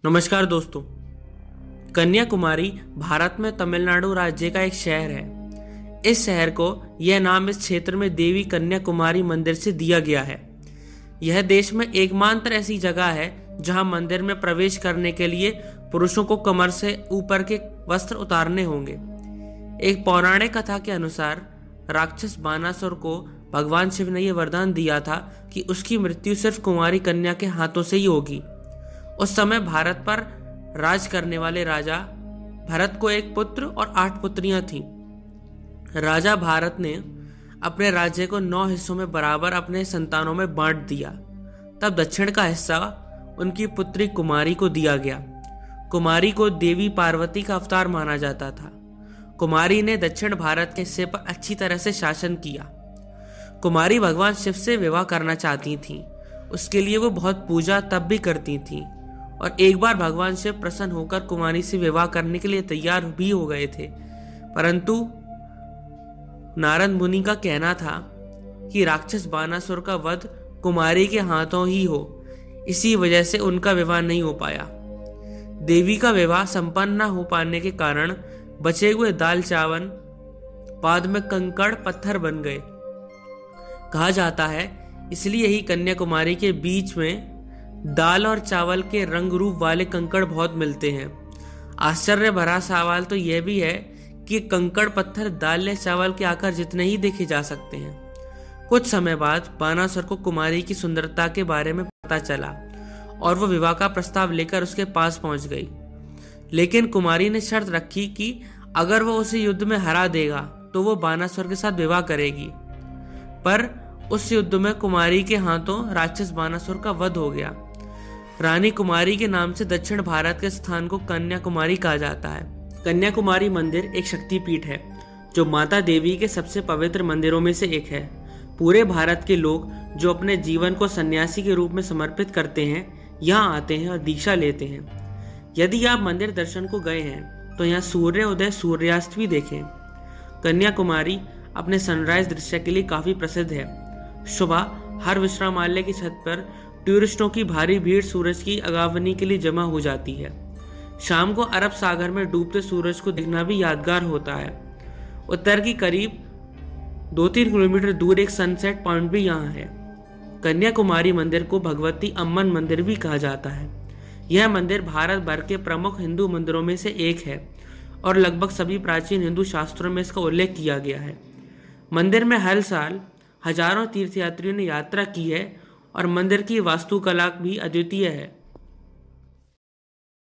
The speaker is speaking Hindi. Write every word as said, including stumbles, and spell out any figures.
नमस्कार दोस्तों। कन्याकुमारी भारत में तमिलनाडु राज्य का एक शहर है। इस शहर को यह नाम इस क्षेत्र में देवी कन्याकुमारी मंदिर से दिया गया है। यह देश में एकमात्र ऐसी जगह है जहां मंदिर में प्रवेश करने के लिए पुरुषों को कमर से ऊपर के वस्त्र उतारने होंगे। एक पौराणिक कथा के अनुसार राक्षस बानासुर को भगवान शिव ने यह वरदान दिया था कि उसकी मृत्यु सिर्फ कुमारी कन्या के हाथों से ही होगी। उस समय भारत पर राज करने वाले राजा भरत को एक पुत्र और आठ पुत्रियां थीं। राजा भारत ने अपने राज्य को नौ हिस्सों में बराबर अपने संतानों में बांट दिया। तब दक्षिण का हिस्सा उनकी पुत्री कुमारी को दिया गया। कुमारी को देवी पार्वती का अवतार माना जाता था। कुमारी ने दक्षिण भारत के हिस्से पर अच्छी तरह से शासन किया। कुमारी भगवान शिव से विवाह करना चाहती थीं। उसके लिए वो बहुत पूजा तप भी करती थीं और एक बार भगवान शिव प्रसन्न होकर कुमारी से विवाह करने के लिए तैयार भी हो गए थे, परंतु नारद मुनि का कहना था कि राक्षस बानासुर का वध कुमारी के हाथों ही हो, इसी वजह से उनका विवाह नहीं हो पाया। देवी का विवाह संपन्न न हो पाने के कारण बचे हुए दाल चावल बाद में कंकड़ पत्थर बन गए। कहा जाता है इसलिए ही कन्याकुमारी के बीच में दाल और चावल के रंग रूप वाले कंकड़ बहुत मिलते हैं। आश्चर्य भरा सवाल तो यह भी है कि कंकड़ पत्थर दाल या चावल के आकार जितने ही देखे जा सकते हैं। कुछ समय बाद बानासुर को कुमारी की सुंदरता के बारे में पता चला और वो विवाह का प्रस्ताव लेकर उसके पास पहुंच गई। लेकिन कुमारी ने शर्त रखी कि अगर वो उसे युद्ध में हरा देगा तो वो बानासुर के साथ विवाह करेगी। पर उस युद्ध में कुमारी के हाथों राक्षस बानासुर का वध हो गया। रानी कुमारी के नाम से दक्षिण भारत के स्थान को कन्याकुमारी कहा जाता है। कन्याकुमारी मंदिर एक शक्तिपीठ है जो माता देवी के सबसे पवित्र मंदिरों में से एक है। पूरे भारत के लोग जो अपने जीवन को सन्यासी के रूप में समर्पित करते हैं यहाँ आते हैं और दीक्षा लेते हैं। यदि आप मंदिर दर्शन को गए हैं तो यहाँ सूर्य उदय सूर्यास्त भी देखें। कन्याकुमारी अपने सनराइज दृश्य के लिए काफी प्रसिद्ध है। सुबह हर विश्रामालय की छत पर टूरिस्टों की भारी भीड़ सूरज की अगावनी के लिए जमा हो जाती है। शाम को अरब सागर में डूबते सूरज को देखना भी यादगार होता है। उत्तर की करीब दो तीन किलोमीटर दूर एक सनसेट पॉइंट भी यहाँ है। कन्याकुमारी मंदिर को भगवती अम्मन मंदिर भी कहा जाता है। यह मंदिर भारत भर के प्रमुख हिंदू मंदिरों में से एक है और लगभग सभी प्राचीन हिंदू शास्त्रों में इसका उल्लेख किया गया है। मंदिर में हर साल हजारों तीर्थयात्रियों ने यात्रा की है और मंदिर की वास्तुकला भी अद्वितीय है।